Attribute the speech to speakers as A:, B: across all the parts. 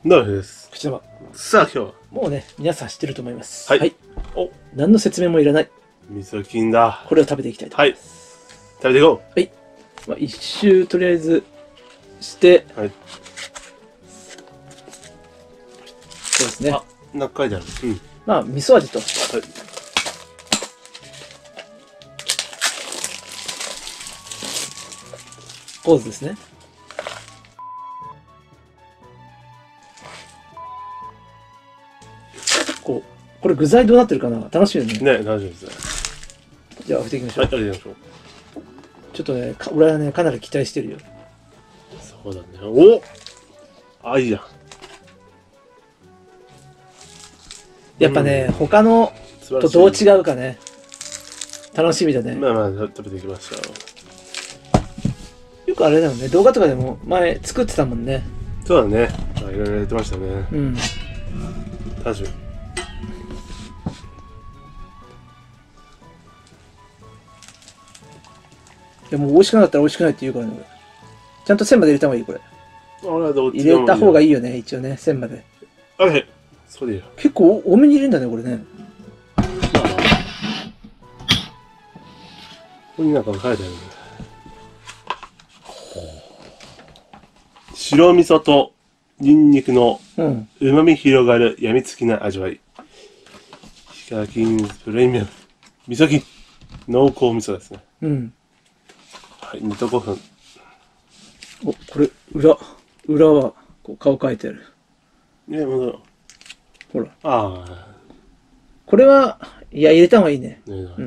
A: なるです。
B: 口玉。
A: さあ今日は
B: もうね、皆さん知ってると思います。
A: はい。
B: お、何の説明もいらない。
A: 味噌菌だ。
B: これを食べていきたいと思います。
A: 食べていこ
B: はい。まあ、一周とりあえずして、
A: う。はい。
B: そうですね。
A: あ、なんか書いてある。うん。
B: まあ、味噌味と。
A: はい。
B: ポーズですね。これ具材どうなってるかな、楽しみだね。
A: ね、大丈夫ですね。
B: じゃあ開けていきましょう。
A: はい、開けてみましょう。
B: ちょっとね、俺はね、かなり期待してるよ。
A: そうだね。お、あ、いいじゃん。
B: やっぱね、他のとどう違うかね。楽しみだね。
A: まあまあ、食べていきましょ
B: よくあれだよね、動画とかでも前作ってたもんね。
A: う。そうだね。まあ、いろいろやってましたね。
B: うん。
A: 確かに。
B: いやもう美味しくなかったら美味しくないって言うからね、俺。ちゃんと線まで入れた方がいい、これ。入れた方が
A: いい。
B: いいよね、一応ね、線まで。
A: あれ、そうでいいよ。
B: 結構多めに入れるんだね、これね。
A: ここになんか書いてあるね。白味噌とニンニクの
B: うん。
A: 旨味広がるやみつきな味わい。ヒカキンプレミアム。味噌菌。濃厚味噌ですね。
B: うん。
A: はい、2と5分。
B: お、これ、裏は、こう、顔描いてある。
A: ね、
B: ほら。
A: ああ。
B: これは、いや、入れた方がいいね。
A: ね、
B: うん。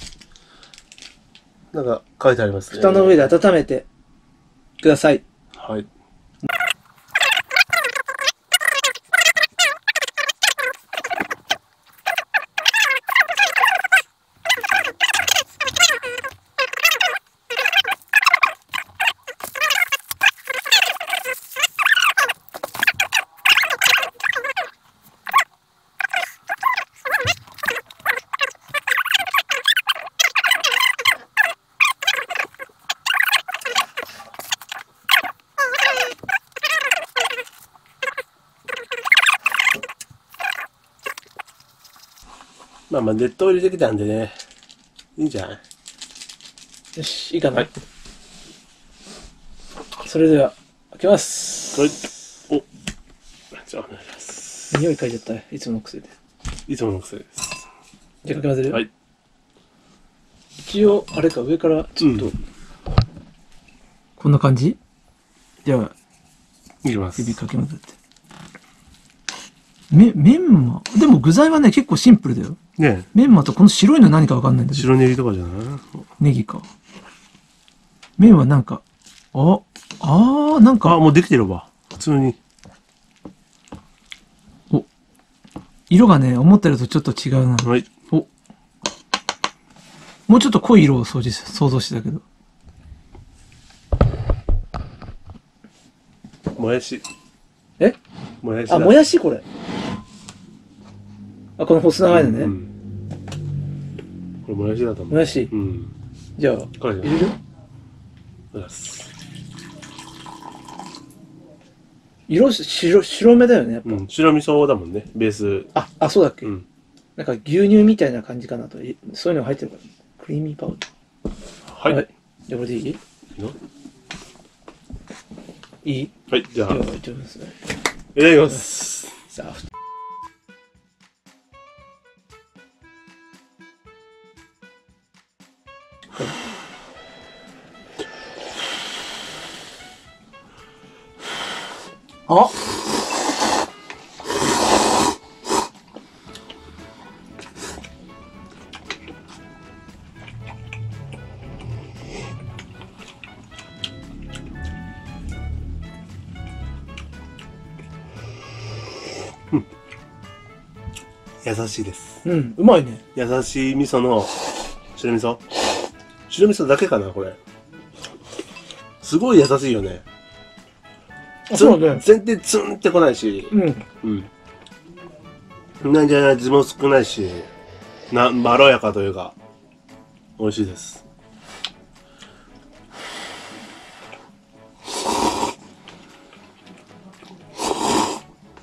A: なんか書いてありますね。
B: 蓋の上で温めてください。
A: はい。まあまあ、熱湯入れてきたんでね。いいんじゃない？
B: よし、いいかな。
A: はい。
B: それでは、開けます。
A: はい。お。じゃあお願いします。
B: 匂い嗅いじゃった。いつもの癖で。
A: いつもの癖です。
B: じゃあかき混ぜる？
A: はい。
B: 一応、あれか、上からちょっと、こんな感じ？じゃあ、
A: いきます。
B: 指かき混ぜて。メンマでも具材はね、結構シンプルだよ。
A: ね
B: メンマとこの白いの何かわかんないんだ
A: え、
B: けど。
A: 白ネギとかじゃない？
B: ネギか。麺はなんか、なんか、
A: あ、もうできてるわ。普通に。
B: お、色がね、思ったよりとちょっと違うな。
A: はい。
B: お、もうちょっと濃い色を想像してたけど。
A: もやし。
B: え？
A: もやしだ。
B: あ、もやしこれ。あ、この細長いのね。
A: うん。これもやしだと思う。
B: もやし。
A: うん。
B: じゃあ、
A: これ
B: 入れる？色白目だよね、やっぱ。
A: うん。白味噌だもんね、ベース。
B: あ、そうだっけ？
A: うん。
B: なんか牛乳みたいな感じかなと。そういうのが入ってるから。クリーミーパウダー。
A: はい。
B: じゃあこれでいい？
A: いいの？
B: いい？
A: はい、じゃあ、
B: いただきます。
A: いただきます。
B: さあ、あ、
A: 優しいです。
B: うん、うまいね。
A: 優しい味噌の白味噌。白味噌だけかな、これ。すごい優しいよね。
B: そうね。
A: 全然ツンってこないし。
B: うん。
A: なんじゃない味も少ないし、まろやかというか、美味しいです。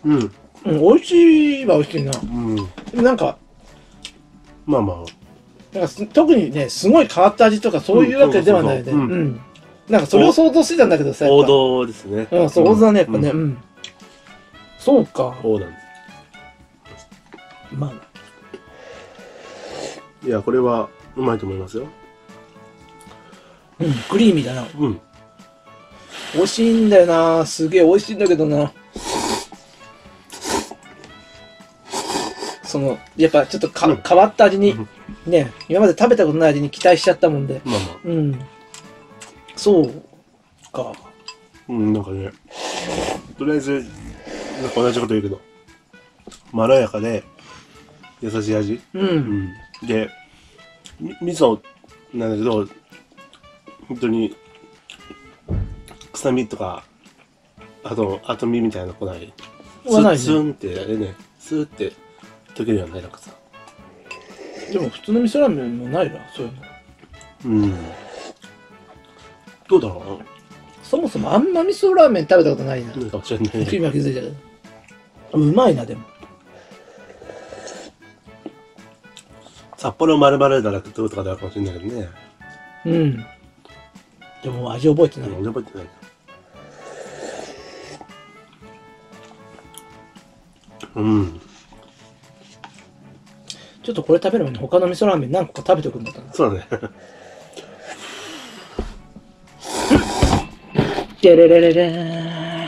A: うん。
B: うん、美味しいは美味しいな。
A: うん。
B: でもなんか、
A: まあまあ。
B: なんか特にね、すごい変わった味とかそういうわけではないね。
A: うんそうそうそう
B: うん。なんかそれを想像してたんだけどさ、やっぱ
A: 王道ですね。
B: うん、そう、王道だね、やっぱね。
A: う
B: うんん。そうか。
A: 王道なんで
B: まあ、
A: す。いや、これはうまいと思いますよ。
B: うん、クリーミーだな。
A: うん。
B: 美味しいんだよな。すげえ美味しいんだけどな。その、やっぱちょっと変わった味に、ね、今まで食べたことない味に期待しちゃったもんで。
A: まあまあ。
B: うん。そうか。
A: うん、なんかね、とりあえず、なんか同じこと言うけど、まろやかで、優しい味。
B: う。
A: うんん。で、味噌なんだけど、本当に、臭みとか、あと、後身みたいなの来ない。
B: はないね
A: スーンって、あれね、スーって溶けるような、なんかさ。
B: でも普通の味噌ラーメンもないな、そういうの。
A: うん。どうだろ
B: そもそもあんま味噌ラーメン食べたことないな。
A: うなんかもしれないね。
B: 今気づいたけど。うまいな、でも。
A: 札幌丸々だらけどうとかであるかもしれないけどね。
B: うん。でも味覚えてない。
A: 俺覚えてない。うん。
B: ちょっとこれ食べる前に他の味噌ラーメン何個か食べておくんだったな。
A: そうだね。
B: テレレレレー。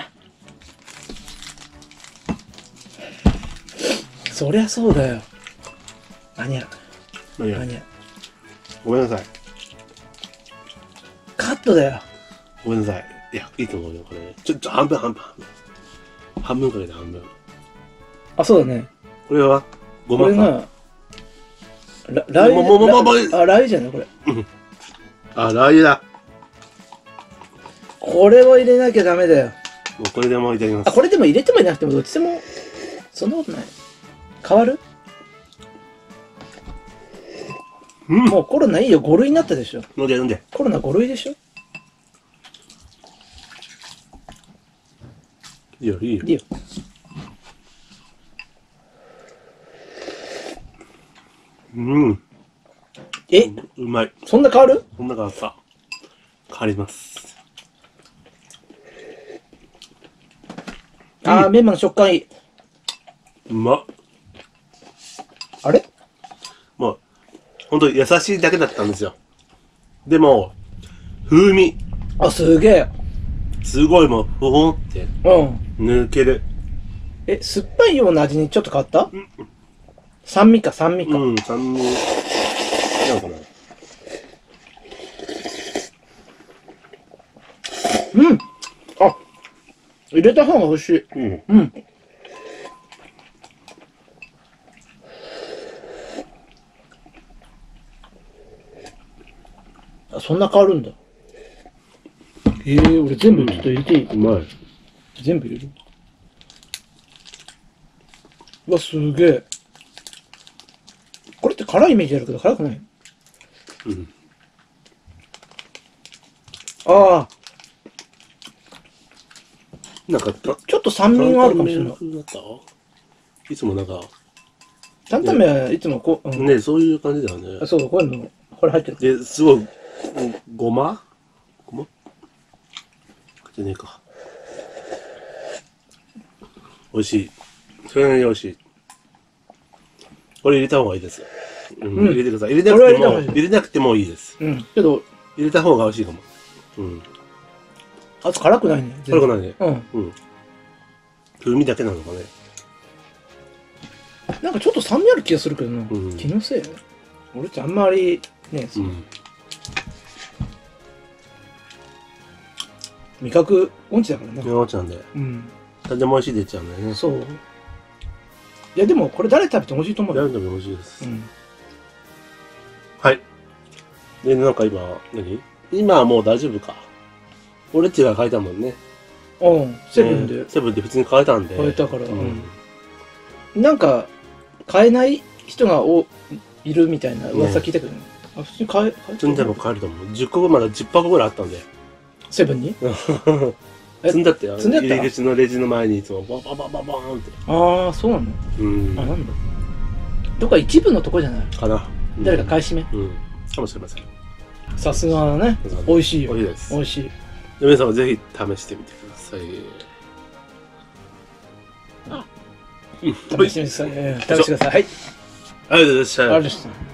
B: そりゃそうだよ。何や。
A: まあいいや
B: 何や。
A: ごめんなさい。
B: カットだよ。
A: ごめんなさい。いや、いいと思うよ、これ。半分、半分。半分かけて半分。
B: あ、そうだね。
A: これは、ご
B: これ
A: まか。
B: が、ラー
A: もう
B: 油。あ、ラー油じゃないこれ。
A: あ、ラー油だ。
B: これを入れなきゃダメだよ。
A: もうこれでもういただきます。
B: あ、これでも入れてもいなくてもどっちでも、そんなことない。変わる？
A: うん。
B: もうコロナいいよ。5類になったでしょ。
A: 飲んで飲んで。
B: コロナ5類でしょ。
A: いいよ、いいよ。
B: いいよ。
A: うん。
B: え、
A: うまい。
B: そんな変わる？
A: こんな変わった。変わります。
B: あー、メンマの食感いい。
A: うまっ。
B: あれ？
A: もう、ほんと優しいだけだったんですよ。でも、風味。
B: あ、すげえ。
A: すごいもう、ふほんって
B: うん。
A: 抜ける。
B: え、酸っぱいような味にちょっと変わった？酸味か、酸味か。
A: うん、酸味。なのかな。
B: うん。あ、入れた方が美味しい。
A: うん。
B: うん。あ、そんな変わるんだ。俺全部ちょっと入れていい？
A: うまい。
B: 全部入れる？うわ、すげえ。これって辛いイメージあるけど辛くない？
A: うん。
B: ああ、
A: なんか、
B: ちょっと酸味があるかもしれない。
A: 風だったいつもなんか、
B: 担々麺はいつもこう、うん
A: ね、そういう感じだよね
B: あ。そう、こういうの、これ入ってる。
A: で、すごい、ごまじゃねえか。美味しい。それなりに美味しい。これ入れた方がいいですよ。
B: うん
A: 入れてください。入れなくても、
B: これは入れた方がいい
A: 入れなくてもいいです。
B: うん。けど、
A: 入れた方が美味しいかも。うん。
B: あと辛くないね。
A: 辛くないね。
B: うん。
A: うん。風味だけなのかね。
B: なんかちょっと酸味ある気がするけどな。
A: うん
B: 気のせい？俺ってあんまり、ね、
A: うん。
B: 味覚音痴だからな。
A: 山ちゃんで。
B: うん。
A: 何でも美味しいで言っちゃうんだよね。
B: そう。いや、でもこれ誰食べても美味しいと思うよ。
A: やるのも美味しいです。
B: うん。
A: はい。で、なんか今、今はもう大丈夫か。俺っちが買えたもんね。
B: うん。セブンで
A: セブンで普通に買えたんで。
B: 買えたから。
A: うん。
B: なんか、買えない人がいるみたいな噂聞いたけどね。あ、普通に買え
A: 普通に多分買えると思う。10個まだ10箱ぐらいあったんで。
B: セブンに
A: 積んだってよ。
B: 積んであった
A: 入り口のレジの前にいつもバババババーンって。
B: ああ、そうなの。
A: うん。
B: あ、なんだ。どっか一部のとこじゃない。
A: かな。
B: 誰か買い占め。
A: うん。かもしれません。
B: さすがだね。美味しいよ。
A: 美味しいです。
B: 美味しい。
A: 皆さんもぜひ試してみてください。
B: 試してみてください。試してください。はい。
A: ありがとうございました。
B: ありがとうございました。